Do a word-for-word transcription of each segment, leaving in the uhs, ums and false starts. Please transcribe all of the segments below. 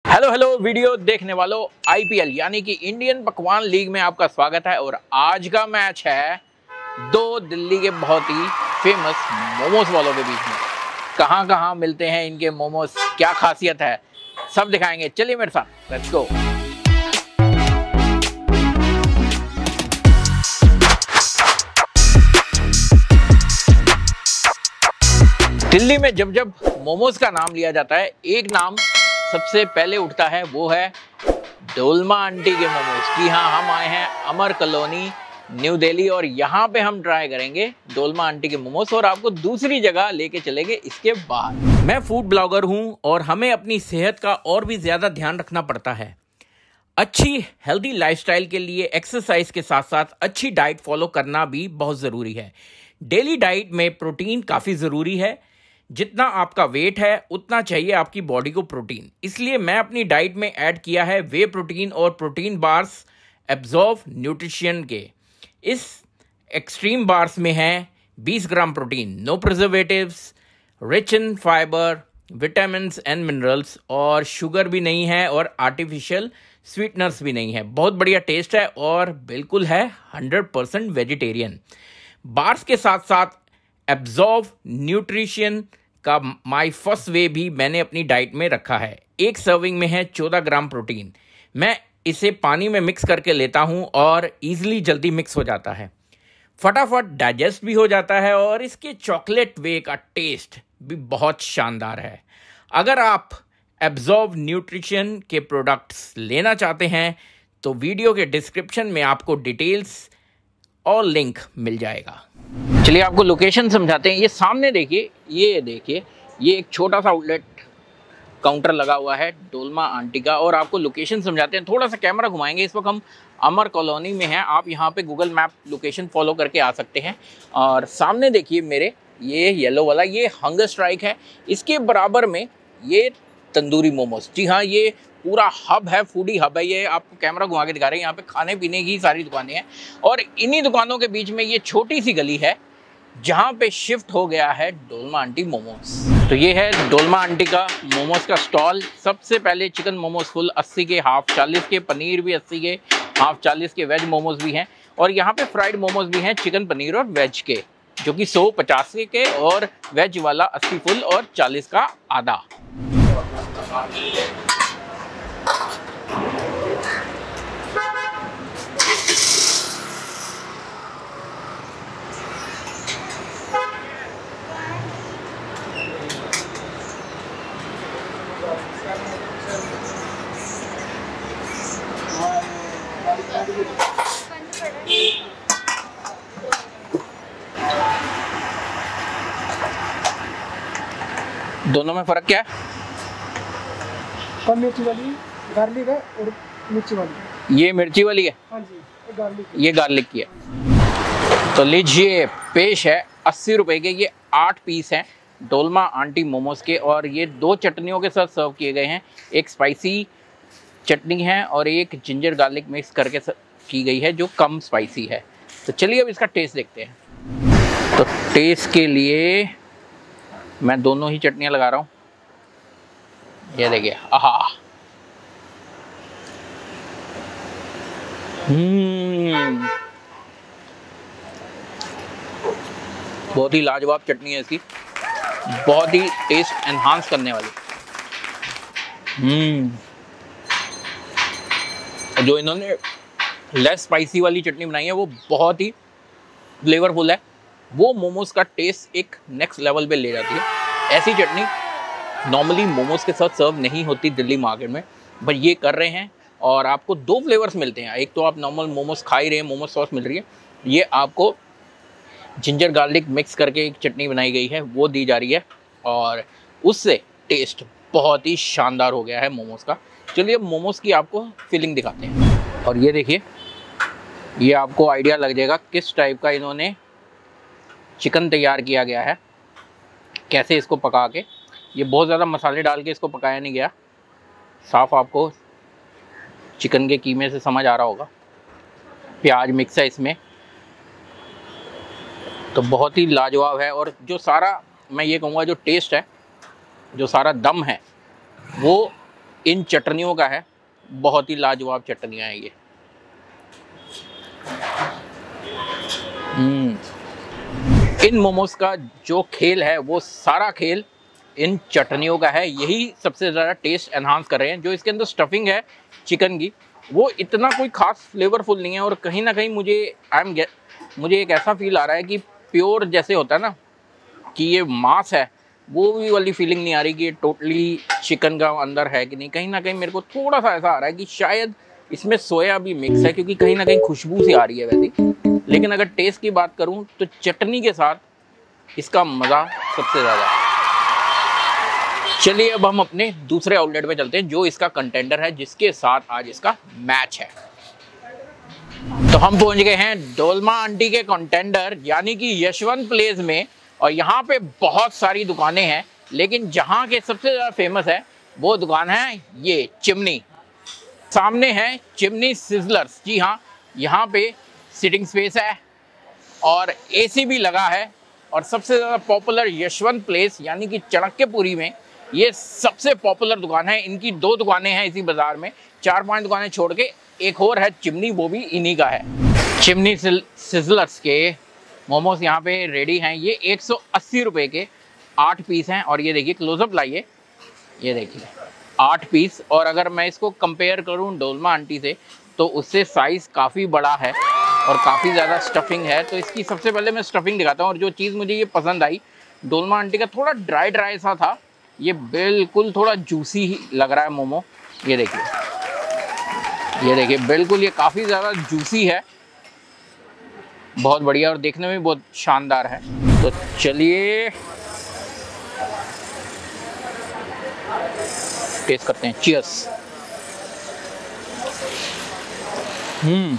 Hello hello video देखने वालों, IPL यानी कि इंडियन पकवान लीग में आपका स्वागत है। और आज का मैच है दो दिल्ली के बहुत ही फेमस मोमोज वालों के बीच में। कहां कहां मिलते हैं इनके मोमोज, क्या खासियत है, सब दिखाएंगे। चलिए मेरे साथ, लेट्स गो। दिल्ली में जब जब मोमोज का नाम लिया जाता है, एक नाम सबसे पहले उठता है, वो है डोलमा आंटी के मोमोज। जी हाँ, हम आए हैं अमर कॉलोनी न्यू दिल्ली और यहाँ पे हम ट्राई करेंगे डोलमा आंटी के मोमोज और आपको दूसरी जगह लेके चलेंगे इसके बाद। मैं फूड ब्लॉगर हूँ और हमें अपनी सेहत का और भी ज़्यादा ध्यान रखना पड़ता है। अच्छी हेल्दी लाइफस्टाइल के लिए एक्सरसाइज के साथ साथ अच्छी डाइट फॉलो करना भी बहुत ज़रूरी है। डेली डाइट में प्रोटीन काफ़ी ज़रूरी है। जितना आपका वेट है उतना चाहिए आपकी बॉडी को प्रोटीन। इसलिए मैं अपनी डाइट में ऐड किया है वे प्रोटीन और प्रोटीन बार्स एब्जॉर्व न्यूट्रिशन के। इस एक्सट्रीम बार्स में है बीस gram protein, no preservatives, rich in fibre, vitamins and minerals, और शुगर भी नहीं है और आर्टिफिशियल स्वीटनर्स भी नहीं है। बहुत बढ़िया टेस्ट है और बिल्कुल है हंड्रेड परसेंट वेजिटेरियन। बार्स के साथ साथ एब्जॉर्व न्यूट्रिशन का माई फर्स्ट वे भी मैंने अपनी डाइट में रखा है। एक सर्विंग में है चौदह ग्राम प्रोटीन। मैं इसे पानी में मिक्स करके लेता हूं और इजीली जल्दी मिक्स हो जाता है, फटाफट डाइजेस्ट भी हो जाता है और इसके चॉकलेट वे का टेस्ट भी बहुत शानदार है। अगर आप एब्जॉर्व न्यूट्रिशन के प्रोडक्ट्स लेना चाहते हैं तो वीडियो के डिस्क्रिप्शन में आपको डिटेल्स और लिंक मिल जाएगा। चलिए आपको लोकेशन समझाते हैं। ये सामने देखिए, ये देखिए, ये एक छोटा सा आउटलेट काउंटर लगा हुआ है डोलमा आंटी का। और आपको लोकेशन समझाते हैं, थोड़ा सा कैमरा घुमाएंगे। इस वक्त हम अमर कॉलोनी में हैं। आप यहाँ पे गूगल मैप लोकेशन फॉलो करके आ सकते हैं। और सामने देखिए मेरे, ये येलो वाला, ये हंगर स्ट्राइक है। इसके बराबर में ये तंदूरी मोमोज। जी हाँ, ये पूरा हब है, फूडी हब है। ये आपको कैमरा घुमा के दिखा रहे हैं। यहाँ पे खाने पीने की सारी दुकानें हैं और इन्हीं दुकानों के बीच में ये छोटी सी गली है जहाँ पे शिफ्ट हो गया है डोलमा आंटी मोमोज। तो ये है डोलमा आंटी का मोमोज का स्टॉल। सबसे पहले चिकन मोमोज फुल अस्सी के, हाफ चालीस के, पनीर भी अस्सी के, हाफ चालीस के, वेज मोमोज भी हैं। और यहाँ पे फ्राइड मोमोज भी हैं, चिकन, पनीर और वेज के, जो कि सौ पचास के और वेज वाला अस्सी फुल और चालीस का आधा। दोनों में फर्क क्या है? कम मिर्ची वाली गार्लिक है और मिर्ची वाली, ये मिर्ची वाली है। हाँ जी, ये गार्लिक है। ये गार्लिक की है। तो लीजिए, पेश है अस्सी रुपए के ये आठ पीस हैं डोलमा आंटी मोमोज के। और ये दो चटनियों के साथ सर्व किए गए हैं। एक स्पाइसी चटनी है और एक जिंजर गार्लिक मिक्स करके की गई है जो कम स्पाइसी है। तो चलिए अब इसका टेस्ट देखते हैं। तो टेस्ट के लिए मैं दोनों ही चटनियाँ लगा रहा हूँ। ये देखिए, आहा, हम्म, बहुत ही लाजवाब चटनी है इसकी, बहुत ही टेस्ट एनहांस करने वाली। हम्म, जो इन्होंने लेस स्पाइसी वाली चटनी बनाई है वो बहुत ही फ्लेवरफुल है। वो मोमोज का टेस्ट एक नेक्स्ट लेवल पे ले जाती है। ऐसी चटनी नॉर्मली मोमोज के साथ सर्व नहीं होती दिल्ली मार्केट में, बट ये कर रहे हैं। और आपको दो फ्लेवर्स मिलते हैं। एक तो आप नॉर्मल मोमोज खा ही रहे हैं, मोमोज सॉस मिल रही है। ये आपको जिंजर गार्लिक मिक्स करके एक चटनी बनाई गई है, वो दी जा रही है और उससे टेस्ट बहुत ही शानदार हो गया है मोमोज का। चलिए अब मोमोज की आपको फीलिंग दिखाते हैं। और ये देखिए, ये आपको आइडिया लग जाएगा किस टाइप का इन्होंने चिकन तैयार किया गया है, कैसे इसको पका के। ये बहुत ज़्यादा मसाले डाल के इसको पकाया नहीं गया, साफ आपको चिकन के कीमे से समझ आ रहा होगा। प्याज मिक्स है इसमें, तो बहुत ही लाजवाब है। और जो सारा, मैं ये कहूँगा जो टेस्ट है, जो सारा दम है, वो इन चटनियों का है। बहुत ही लाजवाब चटनियाँ हैं ये। हम्म इन मोमोज का जो खेल है वो सारा खेल इन चटनियों का है। यही सबसे ज़्यादा टेस्ट एनहांस कर रहे हैं। जो इसके अंदर स्टफिंग है चिकन की, वो इतना कोई खास फ्लेवरफुल नहीं है। और कहीं ना कहीं मुझे आई एम मुझे एक ऐसा फील आ रहा है कि प्योर जैसे होता है ना कि ये मांस है, वो भी वाली फीलिंग नहीं आ रही कि ये टोटली चिकन का अंदर है कि नहीं। कहीं ना कहीं मेरे को थोड़ा सा ऐसा आ रहा है कि शायद इसमें सोया भी मिक्स है, क्योंकि कहीं ना कहीं खुशबू सी आ रही है वैसे। लेकिन अगर टेस्ट की बात करूं तो चटनी के साथ इसका मज़ा सबसे ज़्यादा है। चलिए अब हम अपने दूसरे आउटलेट पे चलते हैं जो इसका कंटेंडर है, जिसके साथ आज इसका मैच है। तो हम पहुंच गए हैं डोलमा आंटी के कंटेंडर यानी कि यशवंत प्लेस में। और यहाँ पे बहुत सारी दुकानें हैं, लेकिन जहाँ के सबसे ज़्यादा फेमस है वो दुकान है ये चिमनी। सामने है चिमनी सिजलर्स। जी हाँ, यहाँ पे सिटिंग स्पेस है और एसी भी लगा है। और सबसे ज़्यादा पॉपुलर यशवंत प्लेस यानी कि चाणक्यपुरी में ये सबसे पॉपुलर दुकान है। इनकी दो दुकानें हैं इसी बाज़ार में, चार पांच दुकानें छोड़ के एक और है चिमनी, वो भी इन्हीं का है। चिमनी सिजलर्स के मोमोज यहाँ पे रेडी हैं। ये एक सौ अस्सी रुपये के आठ पीस हैं। और ये देखिए, क्लोजअप लाइए, ये देखिए आठ पीस। और अगर मैं इसको कंपेयर करूँ डोलमा आंटी से तो उससे साइज़ काफ़ी बड़ा है और काफ़ी ज़्यादा स्टफिंग है। तो इसकी सबसे पहले मैं स्टफिंग दिखाता हूँ। और जो चीज़ मुझे ये पसंद आई, डोलमा आंटी का थोड़ा ड्राई ड्राई सा था, ये बिल्कुल थोड़ा जूसी ही लग रहा है मोमो। ये देखिए, ये देखिए बिल्कुल ये काफ़ी ज़्यादा जूसी है, बहुत बढ़िया और देखने में बहुत शानदार है। तो चलिए टेस्ट करते हैं। चीयर्स। हम्म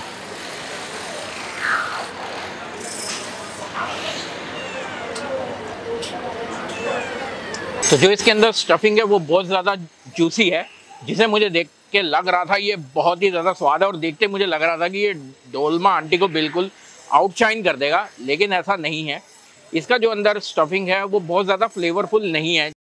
तो जो इसके अंदर स्टफिंग है वो बहुत ज़्यादा जूसी है, जिसे मुझे देख के लग रहा था ये बहुत ही ज़्यादा स्वाद है। और देखते मुझे लग रहा था कि ये डोलमा आंटी को बिल्कुल आउटशाइन कर देगा, लेकिन ऐसा नहीं है। इसका जो अंदर स्टफिंग है वो बहुत ज़्यादा फ्लेवरफुल नहीं है।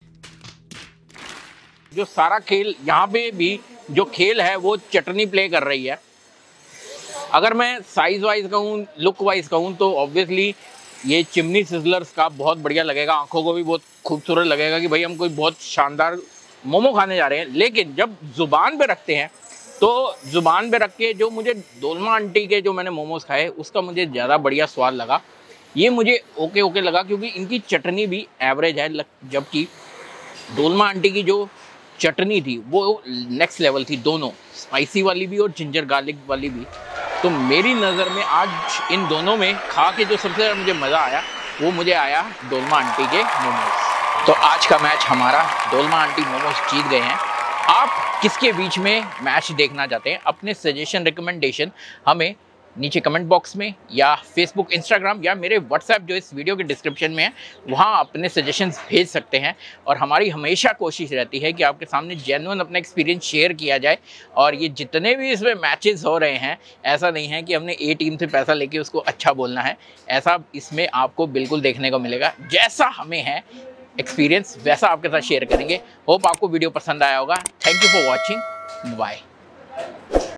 जो सारा खेल यहाँ पे भी जो खेल है वो चटनी प्ले कर रही है। अगर मैं साइज़ वाइज कहूँ, लुक वाइज कहूँ तो ऑब्वियसली ये चिमनी सिजलर्स का बहुत बढ़िया लगेगा, आंखों को भी बहुत खूबसूरत लगेगा कि भाई हम कोई बहुत शानदार मोमो खाने जा रहे हैं। लेकिन जब ज़ुबान पे रखते हैं तो ज़ुबान पे रख के जो मुझे डोलमा आंटी के जो मैंने मोमोज़ खाए उसका मुझे ज़्यादा बढ़िया स्वाद लगा। ये मुझे ओके ओके लगा, क्योंकि इनकी चटनी भी एवरेज है, जबकि डोलमा आंटी की जो चटनी थी वो नेक्स्ट लेवल थी, दोनों स्पाइसी वाली भी और जिंजर गार्लिक वाली भी। तो मेरी नज़र में आज इन दोनों में खा के जो सबसे ज़्यादा मुझे मज़ा आया वो मुझे आया डोलमा आंटी के मोमोज। तो आज का मैच हमारा डोलमा आंटी मोमोज जीत गए हैं। आप किसके बीच में मैच देखना चाहते हैं? अपने सजेशन रिकमेंडेशन हमें नीचे कमेंट बॉक्स में या फेसबुक, इंस्टाग्राम या मेरे व्हाट्सएप जो इस वीडियो के डिस्क्रिप्शन में है वहाँ अपने सजेशंस भेज सकते हैं। और हमारी हमेशा कोशिश रहती है कि आपके सामने जेन्युइन अपना एक्सपीरियंस शेयर किया जाए। और ये जितने भी इसमें मैचेस हो रहे हैं, ऐसा नहीं है कि हमने ए टीम से पैसा लेके उसको अच्छा बोलना है, ऐसा इसमें आपको बिल्कुल देखने को मिलेगा। जैसा हमें है एक्सपीरियंस वैसा आपके साथ शेयर करेंगे। होप आपको वीडियो पसंद आया होगा। Thank you for watching, bye.